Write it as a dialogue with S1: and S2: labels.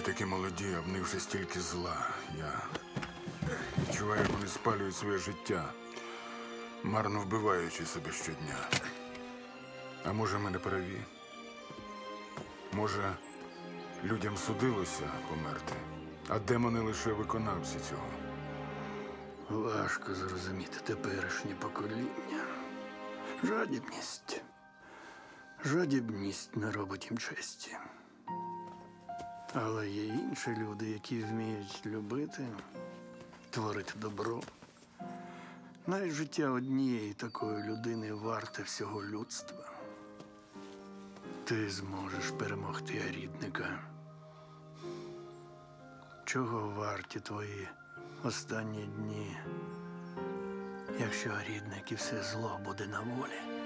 S1: такі молоді, а в них вже стільки зла. Я відчуваю, як вони спалюють своє життя, марно вбиваючи себе щодня. А може, ми не праві? Може, людям судилося померти, а демони лише виконавці цього?
S2: Важко зрозуміти теперішнє покоління. Жадібність. Жадібність не робить їм честі. Але є інші люди, які вміють любити, творити добро. Навіть життя однієї такої людини варте всього людства. Ти зможеш перемогти Арідника. Чого варті твої останні дні, якщо Арідник і все зло буде на волі?